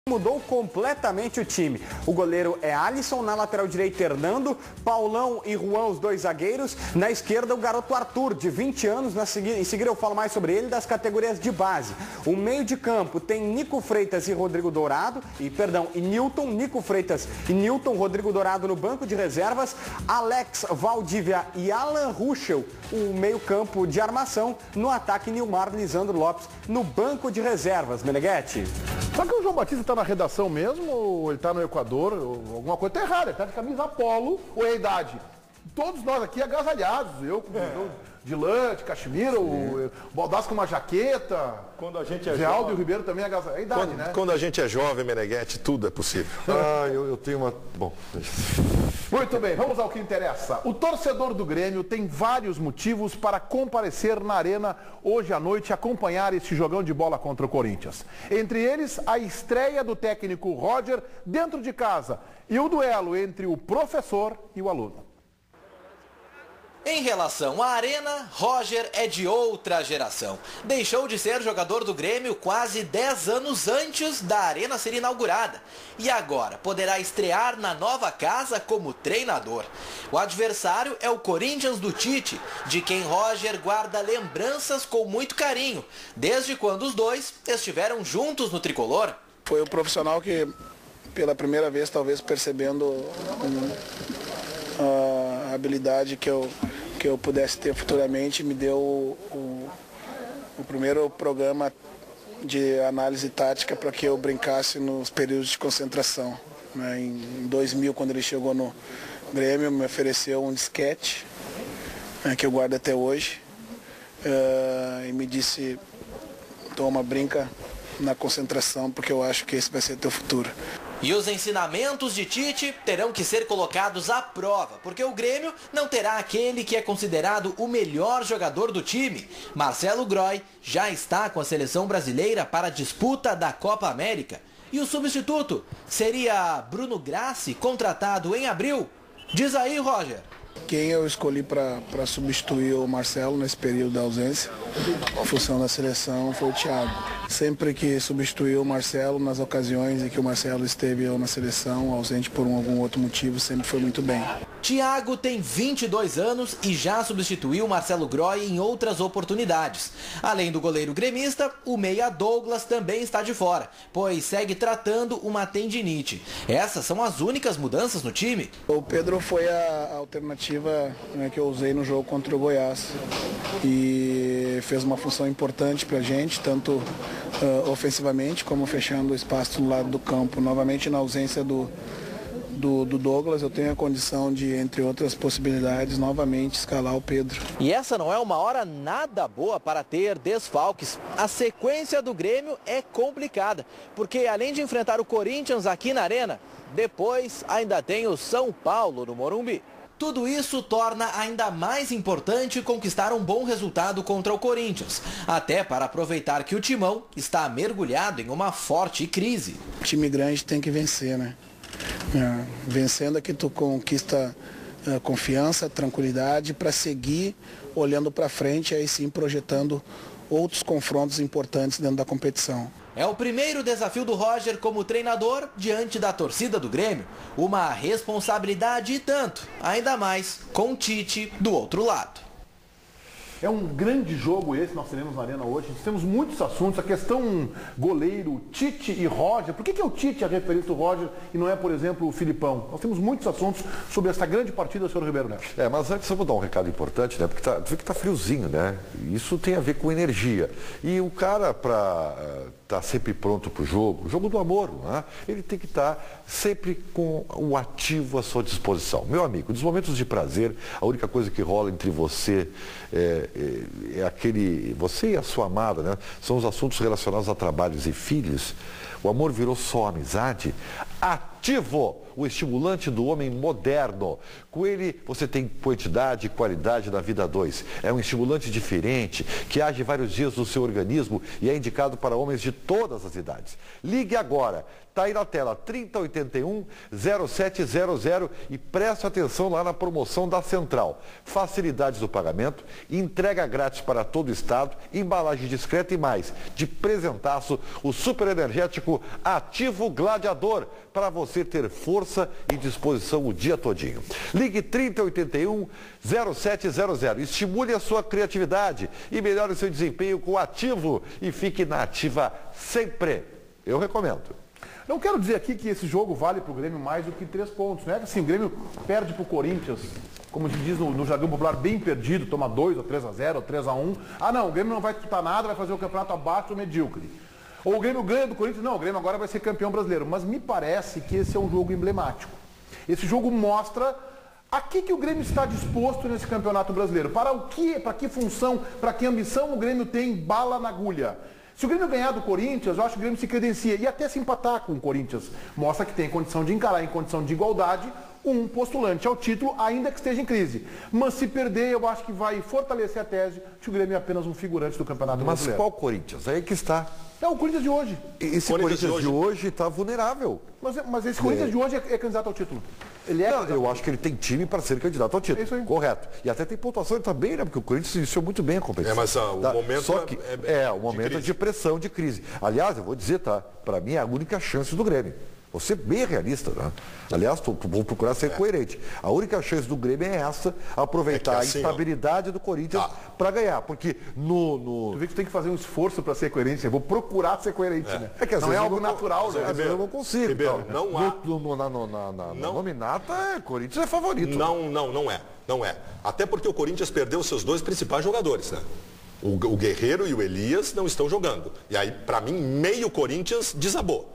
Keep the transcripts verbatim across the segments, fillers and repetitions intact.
Mudou completamente o time. O goleiro é Alisson, na lateral direita Hernando, Paulão e Juan, os dois zagueiros. Na esquerda o garoto Arthur, de vinte anos. Na segui... Em seguida eu falo mais sobre ele das categorias de base. O meio de campo tem Nico Freitas e Rodrigo Dourado, e perdão, e Nilton, Nico Freitas e Nilton, Rodrigo Dourado no banco de reservas, Alex, Valdívia e Alan Ruschel, o meio campo de armação. No ataque, Nilmar, Lisandro Lopes no banco de reservas. Meneghetti. Só que o João Batista está na redação mesmo, ou ele está no Equador, ou alguma coisa está errada, ele está de camisa polo, ou é a idade? Todos nós aqui agasalhados, eu com é. de lã, de cachemira, o Baldassi com uma jaqueta, quando a gente é Zé Aldo jovem, e o Ribeiro também agasalhados, é a idade, quando, né? Quando a gente é jovem, Meneghetti, tudo é possível. Ah, eu, eu tenho uma... Bom... Muito bem, vamos ao que interessa. O torcedor do Grêmio tem vários motivos para comparecer na Arena hoje à noite e acompanhar este jogão de bola contra o Corinthians. Entre eles, a estreia do técnico Roger dentro de casa e o duelo entre o professor e o aluno. Em relação à Arena, Roger é de outra geração. Deixou de ser jogador do Grêmio quase dez anos antes da Arena ser inaugurada. E agora poderá estrear na nova casa como treinador. O adversário é o Corinthians do Tite, de quem Roger guarda lembranças com muito carinho, desde quando os dois estiveram juntos no tricolor. Foi o profissional que, pela primeira vez, talvez percebendo um, a habilidade que eu... que eu pudesse ter futuramente, me deu o, o, o primeiro programa de análise tática para que eu brincasse nos períodos de concentração. Né? Em dois mil, quando ele chegou no Grêmio, me ofereceu um disquete, né, que eu guardo até hoje, uh, e me disse, toma, brinca na concentração, porque eu acho que esse vai ser teu futuro. E os ensinamentos de Tite terão que ser colocados à prova, porque o Grêmio não terá aquele que é considerado o melhor jogador do time. Marcelo Groy já está com a seleção brasileira para a disputa da Copa América. E o substituto seria Bruno Grassi, contratado em abril? Diz aí, Roger. Quem eu escolhi para substituir o Marcelo nesse período da ausência, em função da seleção, foi o Thiago. Sempre que substituiu o Marcelo, nas ocasiões em que o Marcelo esteve na seleção, ausente por um, algum outro motivo, sempre foi muito bem. Thiago tem vinte e dois anos e já substituiu Marcelo Groy em outras oportunidades. Além do goleiro gremista, o meia Douglas também está de fora, pois segue tratando uma tendinite. Essas são as únicas mudanças no time. O Pedro foi a alternativa, né, que eu usei no jogo contra o Goiás e fez uma função importante para a gente, tanto uh, ofensivamente como fechando o espaço no lado do campo. Novamente, na ausência do Do, do Douglas, eu tenho a condição de, entre outras possibilidades, novamente escalar o Pedro. E essa não é uma hora nada boa para ter desfalques. A sequência do Grêmio é complicada, porque além de enfrentar o Corinthians aqui na Arena, depois ainda tem o São Paulo no Morumbi. Tudo isso torna ainda mais importante conquistar um bom resultado contra o Corinthians, até para aproveitar que o Timão está mergulhado em uma forte crise. O time grande tem que vencer, né? É, vencendo é que tu conquista uh, confiança, tranquilidade para seguir olhando para frente e aí sim projetando outros confrontos importantes dentro da competição. É o primeiro desafio do Roger como treinador diante da torcida do Grêmio. Uma responsabilidade e tanto, ainda mais com o Tite do outro lado. É um grande jogo esse, nós teremos na Arena hoje. Temos muitos assuntos. A questão goleiro, Tite e Roger. Por que, que é o Tite a referência do Roger e não é, por exemplo, o Filipão? Nós temos muitos assuntos sobre essa grande partida, senhor Ribeiro Neto. É, mas antes eu vou dar um recado importante, né? Porque tá, tu vê que tá friozinho, né? Isso tem a ver com energia. E o cara, para estar uh, tá sempre pronto para o jogo, o jogo do amor, né? Ele tem que estar tá sempre com o ativo à sua disposição. Meu amigo, nos momentos de prazer, a única coisa que rola entre você é, é, é aquele, você e a sua amada, né? São os assuntos relacionados a trabalhos e filhos. O amor virou só amizade. Até Ativo, o estimulante do homem moderno. Com ele você tem quantidade e qualidade na vida dois. É um estimulante diferente que age vários dias no seu organismo e é indicado para homens de todas as idades. Ligue agora. Está aí na tela, trinta, oitenta e um, zero sete zero zero e preste atenção lá na promoção da Central. Facilidades do pagamento, entrega grátis para todo o estado, embalagem discreta e mais. De presentaço, o super energético Ativo Gladiador, para você ter força e disposição o dia todinho. Ligue trinta, oitenta e um, zero sete zero zero. Estimule a sua criatividade e melhore o seu desempenho com o Ativo e fique na ativa sempre. Eu recomendo. Não quero dizer aqui que esse jogo vale para o Grêmio mais do que três pontos. Não é que assim, o Grêmio perde para o Corinthians, como se diz no, no jargão popular, bem perdido, toma dois ou três a zero, ou três a um. Ah não, o Grêmio não vai disputar nada, vai fazer o campeonato abaixo do medíocre. Ou o Grêmio ganha do Corinthians, não, o Grêmio agora vai ser campeão brasileiro. Mas me parece que esse é um jogo emblemático. Esse jogo mostra a que, que o Grêmio está disposto nesse campeonato brasileiro. Para o que, para que função, para que ambição o Grêmio tem bala na agulha. Se o Grêmio ganhar do Corinthians, eu acho que o Grêmio se credencia e até se empatar com o Corinthians. Mostra que tem condição de encarar em condição de igualdade um postulante ao título, ainda que esteja em crise. Mas se perder, eu acho que vai fortalecer a tese de que o Grêmio é apenas um figurante do Campeonato Mas Brasileiro. qual Corinthians? Aí que está. É o Corinthians de hoje. Esse Corinthians, Corinthians de hoje está vulnerável. Mas, mas esse Corinthians é. de hoje é, é candidato ao título. Ele é Não, eu acho que ele tem time para ser candidato ao título. É isso aí. Correto. E até tem pontuação também, né? Porque o Corinthians iniciou muito bem a competição. É, mas ah, o tá? momento Só que é, é, é o momento de, de pressão, de crise. Aliás, eu vou dizer, tá? Para mim é a única chance do Grêmio. Vou ser bem realista, né? Aliás, tô, vou procurar ser é. coerente. A única chance do Grêmio é essa, aproveitar é assim, a instabilidade ó. do Corinthians ah. para ganhar. Porque no, no... Tu vê que tu tem que fazer um esforço para ser coerente. Eu vou procurar ser coerente, é. né? É que, não é algo eu natural, né? Às vezes eu não consigo. Ribeiro, então, não há... No, no, na, no, na, na, não. na nominata, é, Corinthians é favorito. Não, não, não é. Não é. Até porque o Corinthians perdeu os seus dois principais jogadores, né? O, o Guerreiro e o Elias não estão jogando. E aí, para mim, meio Corinthians desabou.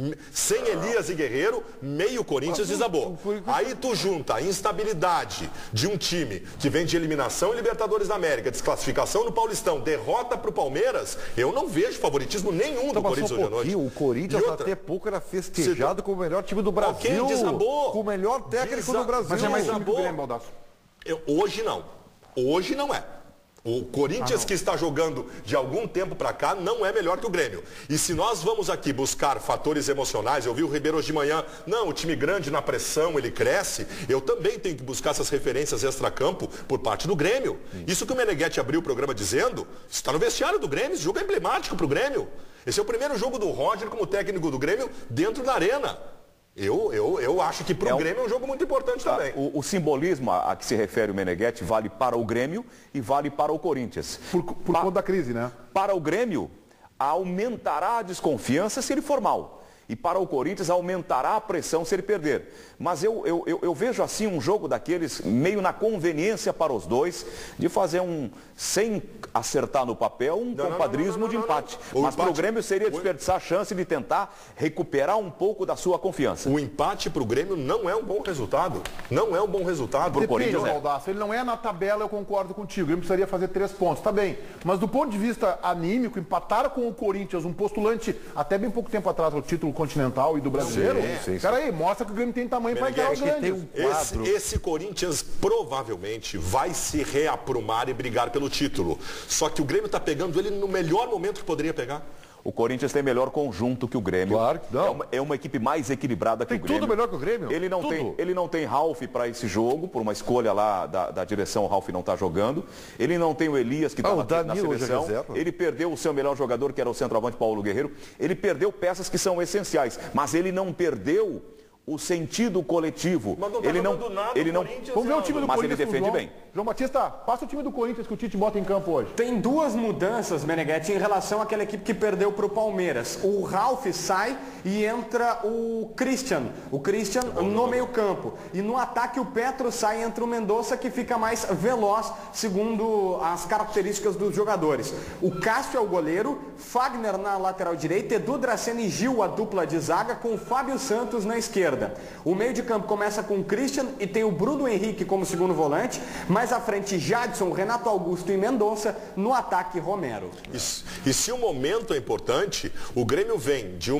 Sem Elias e Guerreiro, meio Corinthians desabou. Aí tu junta a instabilidade de um time que vem de eliminação em Libertadores da América, desclassificação no Paulistão, derrota para o Palmeiras, eu não vejo favoritismo nenhum do Corinthians hoje à noite. O Corinthians outra, até pouco era festejado como o melhor time do Brasil. Quem desabou? Com o melhor técnico Desa... do Brasil. Mas é mais time que o Grêmio, Baldasso. Eu, hoje não. Hoje não é. O Corinthians, ah, que está jogando de algum tempo para cá, não é melhor que o Grêmio. E se nós vamos aqui buscar fatores emocionais, eu vi o Ribeiro hoje de manhã, não, o time grande na pressão, ele cresce, eu também tenho que buscar essas referências extracampo por parte do Grêmio. Sim. Isso que o Meneghetti abriu o programa dizendo, está no vestiário do Grêmio, esse jogo é emblemático para o Grêmio. Esse é o primeiro jogo do Roger como técnico do Grêmio dentro da arena. Eu, eu, eu acho que para o é um, Grêmio é um jogo muito importante tá, também. O, o simbolismo a, a que se refere o Meneghetti vale para o Grêmio e vale para o Corinthians. Por, por pa, conta da crise, né? Para o Grêmio, aumentará a desconfiança se ele for mal. E para o Corinthians aumentará a pressão se ele perder. Mas eu, eu, eu, eu vejo assim um jogo daqueles meio na conveniência para os dois de fazer um, sem acertar no papel, um não, compadrismo não, não, não, não, de empate. Não, não. Mas para o Grêmio seria desperdiçar a chance de tentar recuperar um pouco da sua confiança. O empate para o Grêmio não é um bom resultado. Não é um bom resultado. Para o Corinthians é. Baldasso, ele não é na tabela, eu concordo contigo. O Grêmio precisaria fazer três pontos, tá bem. Mas do ponto de vista anímico, empatar com o Corinthians, um postulante até bem pouco tempo atrás ao título continental e do brasileiro, cara aí, mostra que o Grêmio tem tamanho para encarar os grandes. Um esse, esse Corinthians provavelmente vai se reaprumar e brigar pelo título. Só que o Grêmio está pegando ele no melhor momento que poderia pegar. O Corinthians tem melhor conjunto que o Grêmio. Claro que não. É uma, é uma equipe mais equilibrada que tem o Grêmio. Tudo melhor que o Grêmio. Ele não, tudo. tem, ele não tem Ralf para esse jogo, por uma escolha lá da, da direção, o Ralf não está jogando. Ele não tem o Elias, que está ah, na, na seleção. Ele perdeu o seu melhor jogador, que era o centroavante Paulo Guerreiro. Ele perdeu peças que são essenciais, mas ele não perdeu o sentido coletivo. Mas não tá ele não, nada, ele não. Vamos ver o time do mas Corinthians. Ele defende João. bem. João Batista, passa o time do Corinthians que o Tite bota em campo hoje. Tem duas mudanças, Meneghetti, em relação àquela equipe que perdeu para o Palmeiras. O Ralf sai e entra o Christian. O Christian no meio campo. E no ataque o Petro sai e entra o Mendonça, que fica mais veloz, segundo as características dos jogadores. O Cássio é o goleiro, Fagner na lateral direita, Edu Dracena e Gil a dupla de zaga, com o Fábio Santos na esquerda. O meio de campo começa com o Christian e tem o Bruno Henrique como segundo volante, mais à frente Jadson, Renato Augusto e Mendonça, no ataque Romero. Isso. E se o momento é importante, o Grêmio vem de uma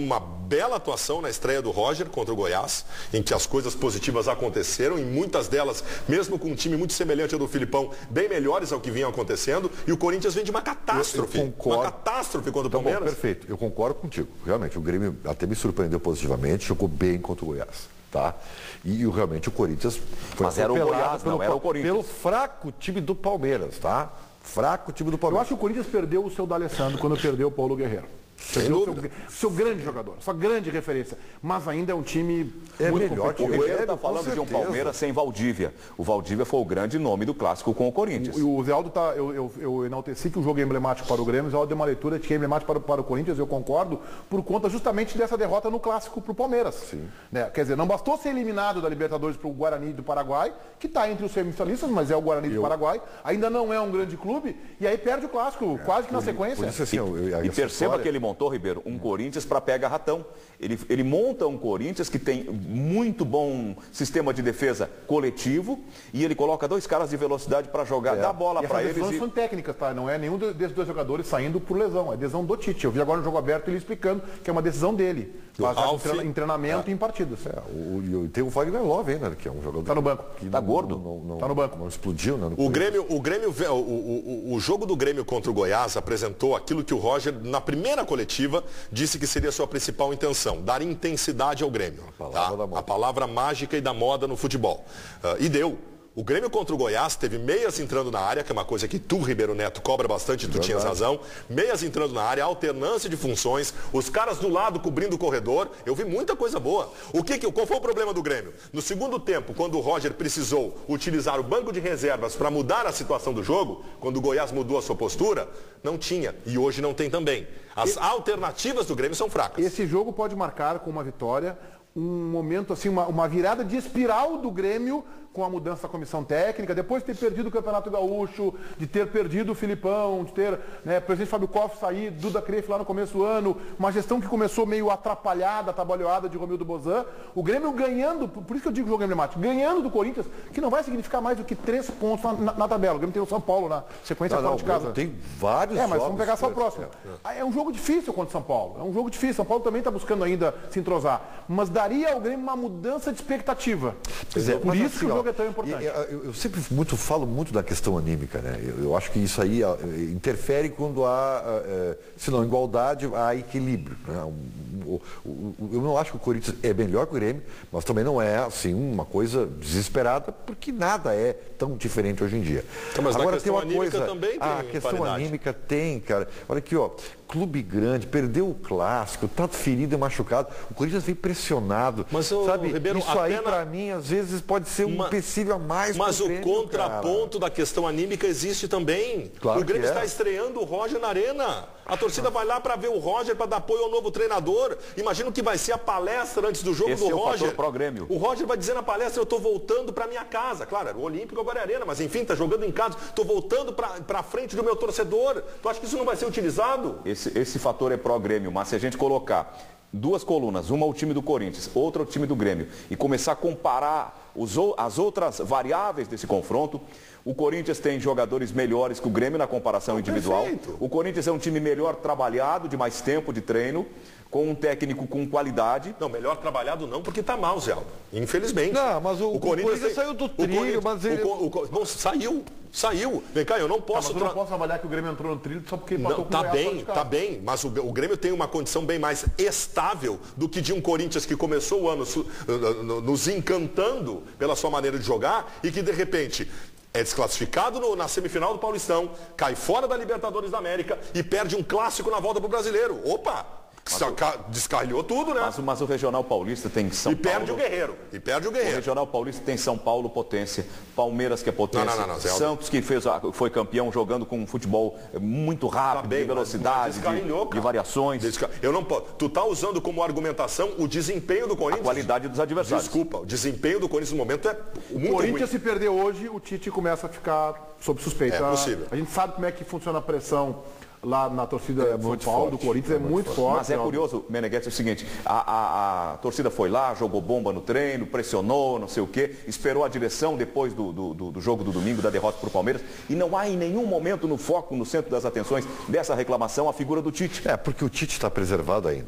bela atuação na estreia do Roger contra o Goiás, em que as coisas positivas aconteceram, e muitas delas, mesmo com um time muito semelhante ao do Filipão, bem melhores ao que vinham acontecendo, e o Corinthians vem de uma catástrofe. Eu, eu concordo. Uma catástrofe contra o Tá Palmeiras. bom, perfeito, eu concordo contigo. Realmente, o Grêmio até me surpreendeu positivamente, jogou bem contra o Goiás. Tá? E realmente o Corinthians foi Mas era o Goiás, pelo, não era o Corinthians. pelo fraco time do Palmeiras, tá? Fraco time do Eu Palmeiras. acho que o Corinthians perdeu o seu D'Alessandro quando perdeu o Paulo Guerreiro. Perdeu o seu, seu grande jogador, sua grande referência. Mas ainda é um time É muito melhor competitivo. O Guerreiro É, está com falando de um certeza. Palmeiras sem Valdívia. O Valdívia foi o grande nome do clássico com o Corinthians. E o Zé Aldo tá, eu, eu, eu enalteci que o jogo é emblemático para o Grêmio, o Zé Aldo deu uma leitura de que é emblemático para, para o Corinthians, eu concordo, por conta justamente dessa derrota no clássico para o Palmeiras. Sim. Né? Quer dizer, não bastou ser eliminado da Libertadores para o Guarani do Paraguai, que está entre os semifinalistas, mas é o Guarani do Paraguai, ainda não é um grande clube, e aí perde o clássico, quase que na sequência. Por isso, assim, eu- eu- E essa perceba história- que ele montou, Ribeiro, um Corinthians para pega ratão. Ele, ele monta um Corinthians que tem muito bom sistema de defesa coletivo e ele coloca dois caras de velocidade para jogar, dá a bola E para essas eles. decisões E... são técnicas, tá? Não é nenhum desses dois jogadores saindo por lesão, é decisão do Tite. Eu vi agora no jogo aberto ele explicando que é uma decisão dele, baseada em Ralf, treina- em treinamento e em partidas. É, o, o- tem o Wagner Love ainda, que é um jogador Tá no banco. que Tá não- gordo. Não, não- Tá no banco. Não explodiu, né? no O Corinthians. Grêmio, o Grêmio, o, o, o, o jogo do Grêmio contra o Goiás apresentou aquilo que o Roger, na primeira coletiva, disse que seria a sua principal intenção, dar intensidade ao Grêmio. A palavra tá? da moda. A palavra mágica e da moda no futebol. Ah, e deu. O Grêmio contra o Goiás teve meias entrando na área, que é uma coisa que tu, Ribeiro Neto, cobra bastante, tu tinhas razão. Meias entrando na área, alternância de funções, os caras do lado cobrindo o corredor. Eu vi muita coisa boa. O que, que qual foi o problema do Grêmio? No segundo tempo, quando o Roger precisou utilizar o banco de reservas para mudar a situação do jogo, quando o Goiás mudou a sua postura, não tinha. E hoje não tem também. As alternativas do Grêmio são fracas. Esse jogo pode marcar com uma vitória um momento assim, uma, uma virada de espiral do Grêmio com a mudança da comissão técnica, depois de ter perdido o Campeonato Gaúcho, de ter perdido o Filipão, de ter né, o presidente Fábio Koff sair, Duda Crefe lá no começo do ano, uma gestão que começou meio atrapalhada, atabalhoada de Romildo Bozan, o Grêmio ganhando, por isso que eu digo jogo emblemático, ganhando do Corinthians, que não vai significar mais do que três pontos na, na, na tabela. O Grêmio tem o São Paulo na sequência Não, fora não, de casa. Tem vários É, mas jogos, vamos pegar só o né? próximo. É, É um jogo difícil contra o São Paulo. É um jogo difícil. São Paulo também está buscando ainda se entrosar. Mas daria ao Grêmio uma mudança de expectativa. Pois é, Por mas isso assim, que o ó, jogo é tão importante. e, Eu, eu sempre muito, falo muito da questão anímica, né? Eu, eu acho que isso aí ó, interfere quando há, é, se não igualdade, há equilíbrio. Né? Um, o, o, eu não acho que o Corinthians é melhor que o Grêmio, mas também não é assim uma coisa desesperada, porque nada é tão diferente hoje em dia. Então, mas na Agora questão tem uma anímica coisa, também tem a questão paridade. anímica tem, cara. Olha aqui, ó. Clube grande, perdeu o clássico, tá ferido e machucado. O Corinthians vem pressionado. Mas, ô, sabe? Ribeiro, Isso aí, até na- pra mim, às vezes pode ser um Ma- empecilho a mais Mas pro o Grêmio, contraponto da questão anímica existe também. Claro o Grêmio que é. está estreando o Roger na arena. A torcida vai lá para ver o Roger, para dar apoio ao novo treinador. Imagina o que vai ser a palestra antes do jogo Esse do é o Roger. fator pró-Grêmio. O Roger vai dizer na palestra, eu estou voltando para minha casa. Claro, era o Olímpico, agora é a arena, mas enfim, está jogando em casa. Estou voltando para frente do meu torcedor. Tu acha que isso não vai ser utilizado? Esse, esse fator é pró-Grêmio, mas se a gente colocar duas colunas, uma ao time do Corinthians, outra ao time do Grêmio, e começar a comparar os, ou- as outras variáveis desse confronto, o Corinthians tem jogadores melhores que o Grêmio na comparação individual. perfeito. O Corinthians é um time melhor trabalhado, de mais tempo de treino, com um técnico com qualidade. Não, melhor trabalhado não, porque está mal, Zé Aldo. Infelizmente. Não, mas o- o Corinthians saiu do o trilho, Corinthians- mas ele- o Co- o Co- bom, saiu, saiu. Vem cá, eu não Tá, posso... mas eu não tra- posso avaliar que o Grêmio entrou no trilho só porque empatou Não, com o tá Goiás fora bem, de casa. tá bem, mas o, o Grêmio tem uma condição bem mais estável do que de um Corinthians que começou o ano su- no- nos encantando pela sua maneira de jogar e que de repente é desclassificado no- na semifinal do Paulistão, cai fora da Libertadores da América e perde um clássico na volta pro Brasileiro. Opa! Saca- Descarrilhou tudo, né? Mas, mas o Regional Paulista tem São E perde Paulo. o Guerreiro. E perde o O Guerreiro. Regional Paulista tem São Paulo, potência. Palmeiras, que é potência. Não, não, não, não, Zé Aldo. Santos, que fez a- foi campeão jogando com um futebol muito rápido, Tá bem, de mas- velocidade, mas descarrilhou, de, de cara. variações. Desca- Eu não posso. Tu tá usando como argumentação o desempenho do A Corinthians. qualidade dos adversários. Desculpa, o desempenho do Corinthians no momento é O muito Corinthians, ruim. se perder hoje, o Tite começa a ficar sob suspeita. É possível. A gente sabe como é que funciona a pressão lá na torcida de São muito Paulo, forte, do Corinthians, é, muito forte. Mas é ó. curioso, Meneghetti, é o seguinte, a, a- a torcida foi lá, jogou bomba no treino, pressionou, não sei o quê, esperou a direção depois do, do- do- do jogo do domingo, da derrota para o Palmeiras, e não há em nenhum momento no foco, no centro das atenções dessa reclamação, a figura do Tite. É, porque o Tite está preservado ainda.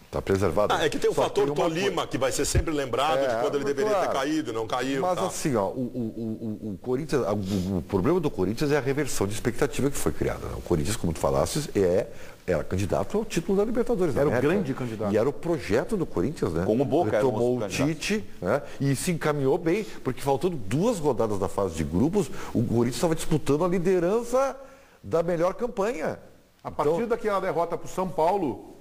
Está preservado. Ah, é que tem o Só fator tem uma Tolima, coisa. que vai ser sempre lembrado É, de quando ele deveria claro. ter caído e não caiu. Mas tá. assim, ó, o, o, o, o Corinthians, o, o problema do Corinthians é a reversão de expectativa que foi criada. Né? O Corinthians, como tu falasses, é, era candidato ao título da Libertadores. Era da o América. grande candidato. E era o projeto do Corinthians, né? Como o Boca Ele era o tomou nosso o candidato. Tite, né? E se encaminhou bem, porque faltando duas rodadas da fase de grupos, o Corinthians estava disputando a liderança da melhor campanha. A partir Então, daquela derrota para o São Paulo,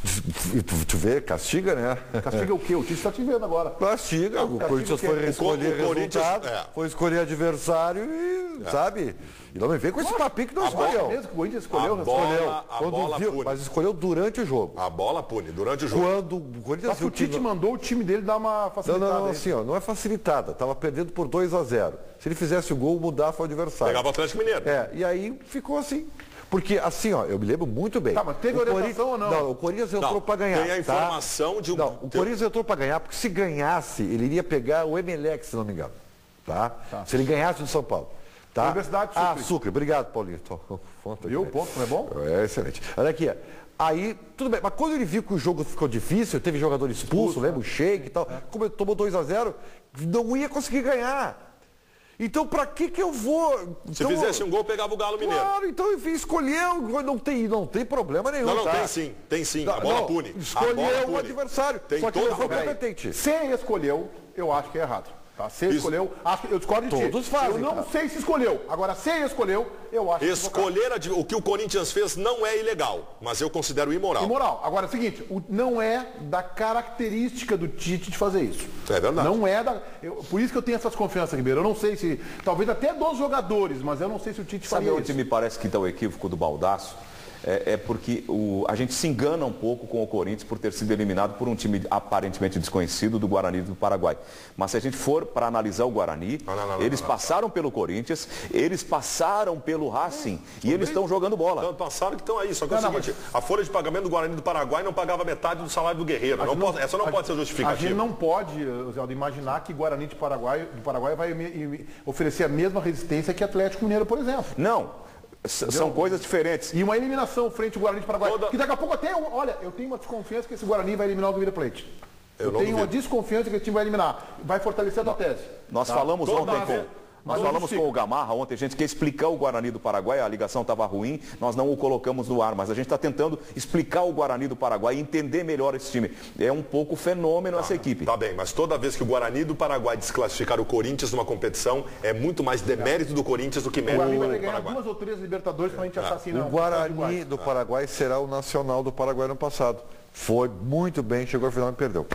tu, tu vê, castiga, né? castiga o quê? O Tite está te vendo agora. Castiga, o castiga Corinthians o quê? foi O escolher Co- o Corinthians, resultado, é. foi escolher adversário e, sabe? E não me vem com esse papinho que não a bola escolheu. Mesmo que o Corinthians escolheu, A bola- escolheu. a Quando bola viu, pune. mas escolheu durante o jogo. A bola pune, durante o jogo. Quando o Corinthians Só que viu o Tite que não- mandou o time dele dar uma Não, facilitada. não, não, aí. assim, ó, não é facilitada. Estava perdendo por dois a zero. Se ele fizesse o gol, mudava o adversário. Pegava o Atlético Mineiro. É, e aí ficou assim. Porque assim, ó, eu me lembro muito bem. Tá, mas teve O orientação Corinthians- ou não? Não, o Corinthians entrou Não, para ganhar. tem a tá? informação de um- Não, o tem- Corinthians entrou para ganhar, porque se ganhasse, ele iria pegar o Emelec, se não me engano. Tá? Se ele ganhasse do São Paulo. Tá? Universidade de Ah, Sucre. Sucre, obrigado, Paulinho. Tô- fonte Viu? aqui. Ponto, não é bom? É excelente. Olha aqui, ó. Aí, tudo bem, mas quando ele viu que o jogo ficou difícil, teve jogador expulso, lembra? O Sheik e tal, como ele tomou dois a zero, não ia conseguir ganhar. Então, pra que que eu vou? Se Então, fizesse um gol, pegava o Galo Mineiro. Claro, então enfim, escolheu, não tem, não tem problema nenhum. Não, não, tá? tem sim, tem sim. A Não, bola não, pune. A bola Escolheu o pune. adversário, Tem só que toda não foi a razão. competente. Se escolheu, eu acho que é errado. Tá? Se Isso. escolheu, acho que eu discordo de ti. Todos fazem, Eu não cara. sei se escolheu. Agora, se escolheu, eu acho que Escolher a- o que o Corinthians fez não é ilegal, mas eu considero imoral. imoral. Agora é o seguinte, o- não é da característica do Tite de fazer isso. É verdade. Não é da. eu- por isso que eu tenho essas confianças, Ribeiro. Eu não sei se. Talvez até dos jogadores, mas eu não sei se o Tite Sabe faria onde isso. me parece que está o equívoco do Baldaço? É, é porque o, a gente se engana um pouco com o Corinthians por ter sido eliminado por um time aparentemente desconhecido do Guarani do Paraguai. Mas se a gente for para analisar o Guarani, Não, não, não, eles não, não, passaram pelo Corinthians, eles passaram pelo Racing e eles estão jogando bola. Então, passaram que estão aí. Só que é o Não, não, seguinte, a folha de pagamento do Guarani do Paraguai não pagava metade do salário do Guerreiro. Não pode- essa não a pode ser gente- A justificativa. gente não pode, Zé, imaginar que Guarani de Paraguai, do Paraguai vai me- me- oferecer a mesma resistência que Atlético Mineiro, por exemplo. Não, s- são coisas diferentes. E uma eliminação frente ao Guarani de Paraguai. Toda- Que daqui a pouco até, eu- olha, eu tenho uma desconfiança que esse Guarani vai eliminar o do River Plate. Eu Eu, não tenho uma duvido. desconfiança que esse time vai eliminar. Vai fortalecer a tua tese. Nós Tá? falamos Toda ontem vez- com, nós Mas falamos justifica. com o Gamarra ontem, a gente quer explicar o Guarani do Paraguai, a ligação estava ruim, nós não o colocamos no ar, mas a gente está tentando explicar o Guarani do Paraguai e entender melhor esse time. É um pouco fenômeno essa equipe. Tá bem, mas toda vez que o Guarani do Paraguai desclassificar o Corinthians numa competição, é muito mais demérito do Corinthians do que O Guarani mérito vai do ter que ganhar Paraguai. duas ou três Libertadores pra gente assassinar O Guarani do Paraguai será o nacional do Paraguai no passado. Foi muito bem, chegou ao final e perdeu.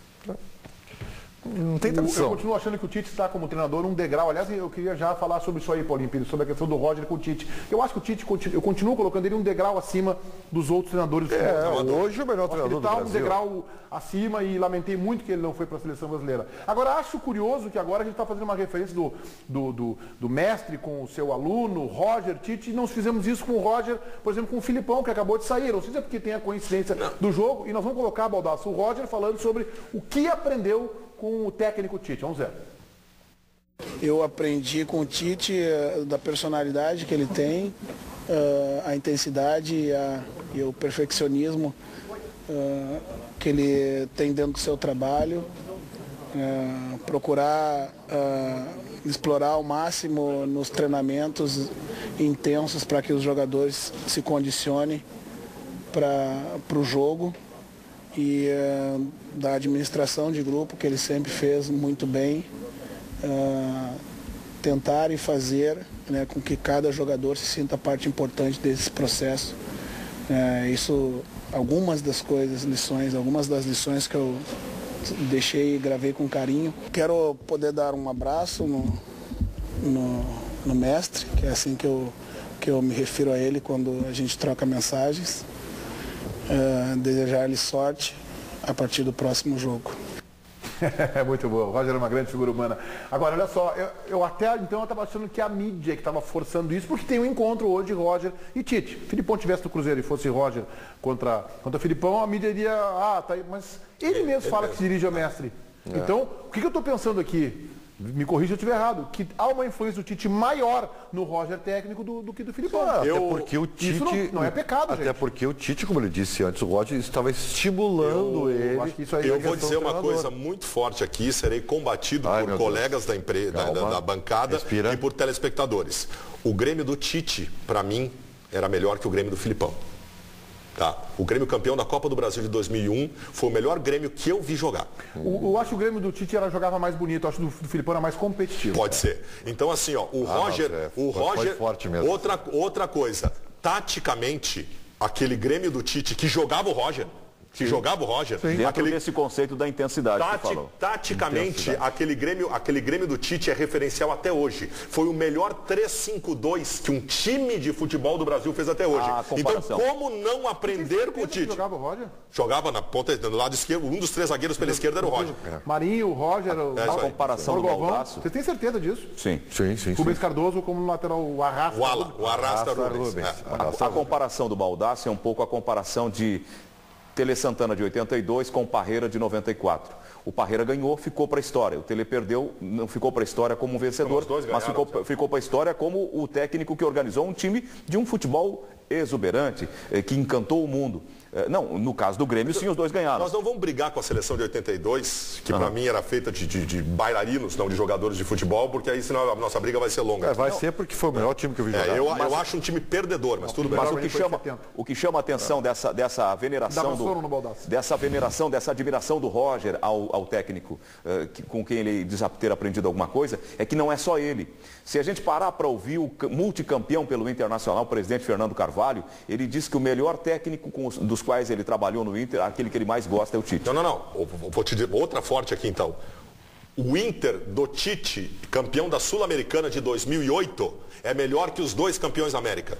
Não tem Eu tradição. continuo achando que o Tite está como treinador um degrau. Aliás, eu queria já falar sobre isso aí, Paulinho Pires, sobre a questão do Roger com o Tite. Eu acho que o Tite, continu- eu continuo colocando ele um degrau acima dos outros treinadores. do É, futebol. hoje o melhor Acho que ele treinador do está um Brasil. degrau acima e lamentei muito que ele não foi para a seleção brasileira. Agora, acho curioso que agora a gente está fazendo uma referência do, do, do, do mestre com o seu aluno, Roger, Tite, e nós fizemos isso com o Roger, por exemplo, com o Filipão, que acabou de sair. Não sei se é porque tem a coincidência do jogo, e nós vamos colocar, Baldasso, o Roger falando sobre o que aprendeu com o técnico Tite. Vamos ver. Eu aprendi com o Tite eh, da personalidade que ele tem, eh, a intensidade e, a- e o perfeccionismo eh, que ele tem dentro do seu trabalho, eh, procurar eh, explorar ao máximo nos treinamentos intensos para que os jogadores se condicionem para o jogo e eh, da administração de grupo que ele sempre fez muito bem, eh, tentar e fazer, né, com que cada jogador se sinta parte importante desse processo. Eh, isso, algumas das coisas, lições, algumas das lições que eu deixei e gravei com carinho. Quero poder dar um abraço no, no, no mestre, que é assim que eu, que eu me refiro a ele quando a gente troca mensagens. Uh, desejar-lhe sorte a partir do próximo jogo. É muito bom. O Roger é uma grande figura humana. Agora, olha só, eu, eu até então eu estava achando que a mídia que estava forçando isso, porque tem um encontro hoje de Roger e Tite. Se Filipão tivesse no Cruzeiro e fosse Roger contra, contra Filipão, a mídia iria, ah, tá aí. Mas ele mesmo fala que se dirige ao mestre. Então, o que, que eu estou pensando aqui? me corrija se eu estiver errado, que há uma influência do Tite maior no Roger técnico do, do que do Filipão. Ah, eu, até porque o Tite isso não, não é pecado, Até gente. porque o Tite, como ele disse antes, o Roger estava estimulando eu, ele. Eu, acho que isso aí eu é vou dizer uma treinador. coisa muito forte aqui, serei combatido Ai, por colegas da, empre... da, da, da bancada Respira. e por telespectadores. O Grêmio do Tite, para mim, era melhor que o Grêmio do Filipão. Tá. O Grêmio campeão da Copa do Brasil de dois mil e um foi o melhor Grêmio que eu vi jogar. O, eu acho que o Grêmio do Tite era, jogava mais bonito, eu acho que o do, do Filipão era mais competitivo. Pode ser. Então, assim, ó, o Ah, Roger. não, é, o foi- Roger foi forte mesmo. Outra, outra coisa, taticamente, aquele Grêmio do Tite que jogava o Roger. Que jogava o Roger. Dentro Aquele, desse conceito da intensidade que Tati, falou. taticamente, aquele Grêmio, aquele Grêmio do Tite é referencial até hoje. Foi o melhor três cinco dois que um time de futebol do Brasil fez até hoje. A Então, comparação. como não aprender com o Quem Tite? jogava o Roger? Jogava na ponta, no lado esquerdo, um dos três zagueiros pela esquerda era o Roger. Marinho, o Roger, o, É isso A aí. comparação do Galvão. Baldasso. Você tem certeza disso? Sim. Sim, sim, sim. Rubens Cardoso como no lateral, o arrasta. O Ala, o Arrasta Arrasta Rubens. Rubens. É. Arrasta A comparação do Baldasso é um pouco a comparação de Tele Santana de oitenta e dois com Parreira de noventa e quatro. O Parreira ganhou, ficou para a história. O Tele perdeu, não ficou para a história como um vencedor, Os dois mas ganharam, ficou, ficou para a história como o técnico que organizou um time de um futebol exuberante, eh, que encantou o mundo. Eh, Não, no caso do Grêmio, sim, os dois ganharam. Nós não vamos brigar com a seleção de oitenta e dois, que para mim era feita de, de, de bailarinos, não de jogadores de futebol, porque aí senão a nossa briga vai ser longa. É, vai ser porque foi o melhor time que eu vi jogar. É, eu, eu acho um time perdedor, mas tudo bem. Mas o Melhor que foi chama, setenta. o que chama a atenção dessa, dessa veneração Dava sono no do, Baldasso. dessa veneração, dessa admiração do Roger ao, ao técnico eh, que- com quem ele diz ter aprendido alguma coisa, é que não é só ele. Se a gente parar para ouvir o ca- multicampeão pelo Internacional, o presidente Fernando Carvalho, ele diz que o melhor técnico com os- dos quais ele trabalhou no Inter, aquele que ele mais gosta é o Tite. Não, não, não. Eu Vou te dizer outra forte aqui então. O Inter do Tite, campeão da Sul-Americana de dois mil e oito, é melhor que os dois campeões da América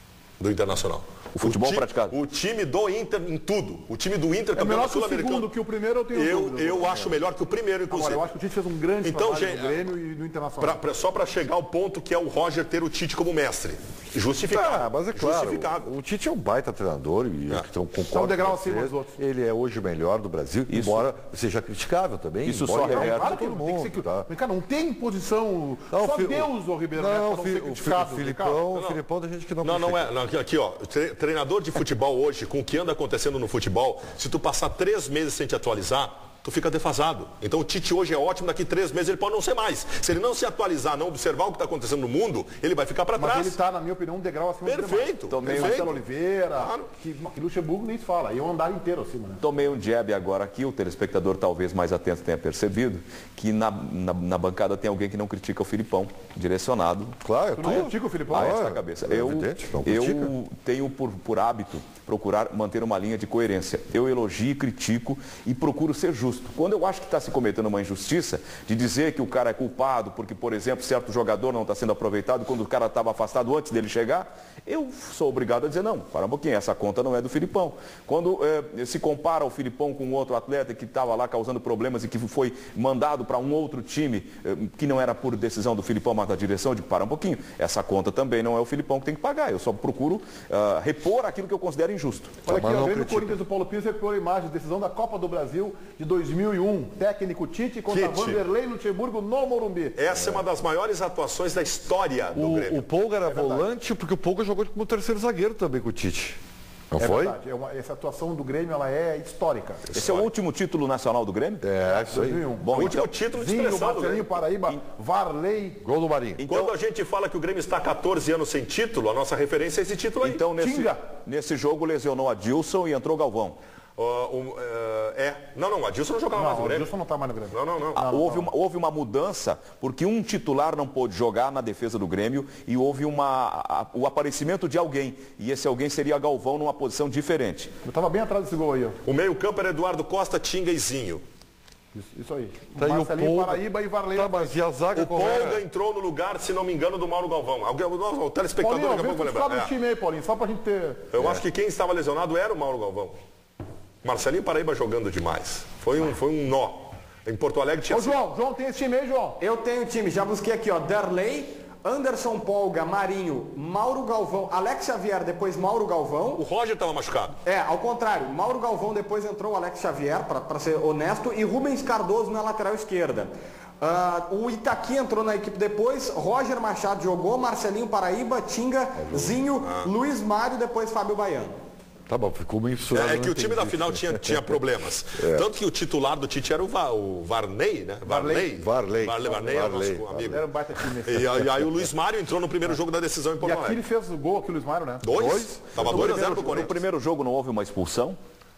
do Internacional. O futebol ti- praticado. O time do Inter em tudo. O time do Inter É campeão melhor da que o Sul-Americana. segundo, que o primeiro eu tenho Eu, dúvidas. eu acho melhor que o primeiro, inclusive. Agora, eu acho que o Tite fez um grande Então, trabalho gente, no Grêmio e no Internacional. Pra- pra- só para chegar ao ponto que é o Roger ter o Tite como mestre. Justificável. Ah, mas é claro, Justificável. o Tite é um baita treinador e eu então, concordo Só um degrau com acima vocês. dos outros. Ele é hoje o melhor do Brasil, Isso- embora seja criticável também. Isso embora só ele é um reverte cara Claro que todo não tem que mundo, ser... tá? Cara, não tem posição... Não, Só o Fi- Deus, ô Ribeiro, né, Não, pra o não Fi- ser o Fi- criticado. o Filipão, o Não, não. Filipão tem gente que não Não, não critica. é. Não, aqui, aqui, ó. tre- Treinador de futebol hoje, com o que anda acontecendo no futebol, se tu passar três meses sem te atualizar, tu fica defasado. Então o Tite hoje é ótimo, daqui três meses ele pode não ser mais. Se ele não se atualizar, não observar o que está acontecendo no mundo, ele vai ficar para Mas trás. ele está, na minha opinião, um degrau acima Perfeito, do demais. perfeito. Marcelo Oliveira, Claro. que, que Luxemburgo nem se fala. E eu andar inteiro acima, né? Tomei um jab agora aqui, o telespectador talvez mais atento tenha percebido, que na, na, na bancada tem alguém que não critica o Filipão, direcionado Claro, Tu não tu- critica o Filipão? a Ah, esta cabeça. é Eu, evidente, não critica. eu tenho por, por hábito procurar manter uma linha de coerência. Eu elogio, critico e procuro ser justo. Quando eu acho que está se cometendo uma injustiça, de dizer que o cara é culpado porque, por exemplo, certo jogador não está sendo aproveitado quando o cara estava afastado antes dele chegar, eu sou obrigado a dizer, não, para um pouquinho, essa conta não é do Filipão. Quando eh, se compara o Filipão com outro atleta que estava lá causando problemas e que foi mandado para um outro time, eh, que não era por decisão do Filipão, mas da direção, de para um pouquinho, essa conta também não é o Filipão que tem que pagar. Eu só procuro ah, repor aquilo que eu considero injusto. Olha aqui, Mas ó, não vem do critica. Corinthians do Paulo Pires recuperou a imagem, decisão da Copa do Brasil de dois mil e um. Técnico Tite contra Tite. Vanderlei Luxemburgo no Morumbi. Essa é uma das maiores atuações da história do O, Grêmio. o Pouga era volante, porque o Pouga jogou como terceiro zagueiro também com o Tite. Não É foi? verdade, é uma- essa atuação do Grêmio ela é histórica. Esse é o último título nacional do Grêmio? É, isso aí. dois mil e um. Bom, o último então, título de Zinho, expressão do Marcelinho Grêmio. Paraíba, Varley, Gol do Marinho. Quando a gente fala que o Grêmio está há quatorze anos sem título, a nossa referência é esse título aí. então nesse, Tinga. nesse jogo lesionou a Dilson e entrou o Galvão. Ó, um, é, é. Não, não, o Adilson não jogava mais não, no o Grêmio. Wilson não está mais no Grêmio. Não, não, não. Ah, houve, uma, houve uma mudança porque um titular não pôde jogar na defesa do Grêmio e houve uma, a- o aparecimento de alguém. E esse alguém seria Galvão numa posição diferente. Eu estava bem atrás desse gol aí, ó. O meio-campo era Eduardo Costa, Tinga e Zinho. Isso, isso aí. Tá aí o Marcelinho Pouga. Paraíba e Varley. Tá, mas e a zaga O como Polga era? entrou no lugar, se não me engano, do Mauro Galvão. Alguém, o, o telespectador Paulinho, daqui a pouco vê vai o lembrar. do É. time aí, Paulinho, só pra gente ter... Eu acho que quem estava lesionado era o Mauro Galvão. Marcelinho Paraíba jogando demais. Foi um, foi um nó. Em Porto Alegre tinha Ô, João, João, tem esse time aí, João? Eu tenho time, já busquei aqui, ó, Darley, Anderson Polga, Marinho, Mauro Galvão, Alex Xavier, depois Mauro Galvão. O Roger estava machucado. É, ao contrário, Mauro Galvão, depois entrou o Alex Xavier, para ser honesto, e Rubens Cardoso na lateral esquerda. Uh, o Itaqui entrou na equipe depois, Roger Machado jogou, Marcelinho Paraíba, Tinga, Zinho, ah. Luiz Mário, depois Fábio Baiano. Tá bom, ficou meio misturado. É, é que o time da final tinha, tinha problemas. É. Tanto que o titular do Tite era o, Va, o Varney, né? Varley. Varley. Varley, Varley, é o nosso amigo. Era um baita time. E, e aí o Luiz Mário entrou no primeiro jogo da decisão em Porto Alegre. E aqui ele fez o gol aqui, o Luiz Mário, né? Dois? Dois? Tava dois a zero pro Corinthians. No primeiro jogo não houve uma expulsão?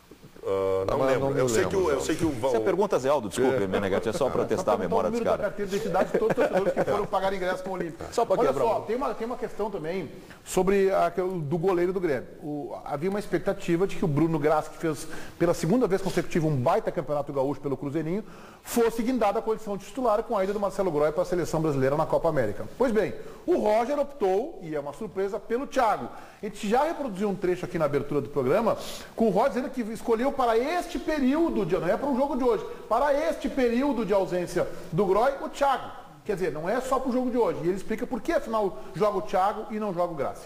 Uh, não, não lembro. Não eu, sei lembro, que o, eu sei que o... Você pergunta, Zé Aldo, desculpe, Menegatti, é só para testar a memória dos caras. Da carteira de identidade de todos os torcedores que foram pagar ingresso com o Olímpico. Só para Olha só, tem uma, tem uma questão também sobre a, do goleiro do Grêmio. O, havia uma expectativa de que o Bruno Grassi, que fez pela segunda vez consecutiva um baita campeonato gaúcho pelo Cruzeirinho, fosse guindado a condição de titular com a ida do Marcelo Groy para a seleção brasileira na Copa América. Pois bem, o Roger optou, e é uma surpresa, pelo Thiago. A gente já reproduziu um trecho aqui na abertura do programa, com o Roger dizendo que escolheu para este período, de, não é para um jogo de hoje, para este período de ausência do Groy, o Thiago. Quer dizer, não é só para o jogo de hoje. E ele explica por que, afinal, joga o Thiago e não joga o Grassi.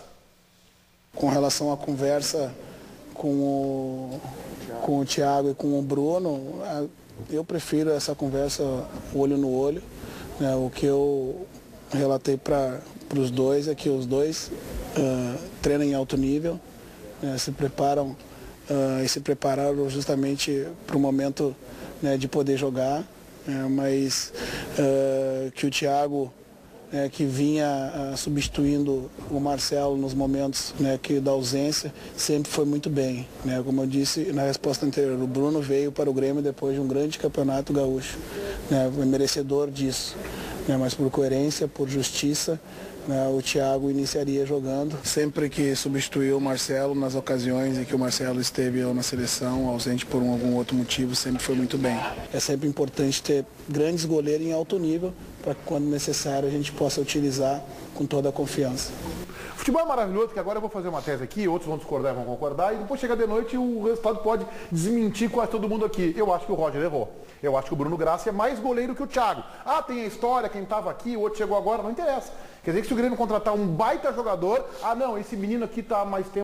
Com relação à conversa com o, com o Thiago e com o Bruno, eu prefiro essa conversa olho no olho. Né? O que eu relatei para os dois é que os dois uh, treinam em alto nível, né? se preparam uh, e se prepararam justamente para o momento, né, de poder jogar, né? mas uh, que o Thiago, né, que vinha uh, substituindo o Marcelo nos momentos, né, que da ausência, sempre foi muito bem. Né? Como eu disse na resposta anterior, o Bruno veio para o Grêmio depois de um grande campeonato gaúcho, né, merecedor disso. Né, mas por coerência, por justiça, né, o Thiago iniciaria jogando. Sempre que substituiu o Marcelo nas ocasiões em que o Marcelo esteve ou na seleção, ausente por um, algum outro motivo, sempre foi muito bem. É sempre importante ter grandes goleiros em alto nível para que quando necessário a gente possa utilizar com toda a confiança. Futebol é maravilhoso, que agora eu vou fazer uma tese aqui, outros vão discordar e vão concordar, e depois chega de noite e o resultado pode desmentir quase todo mundo aqui. Eu acho que o Roger errou. Eu acho que o Bruno Grassi é mais goleiro que o Thiago. Ah, tem a história, quem estava aqui, o outro chegou agora, não interessa. Quer dizer que se o Grêmio contratar um baita jogador, ah não, esse menino aqui está há mais tempo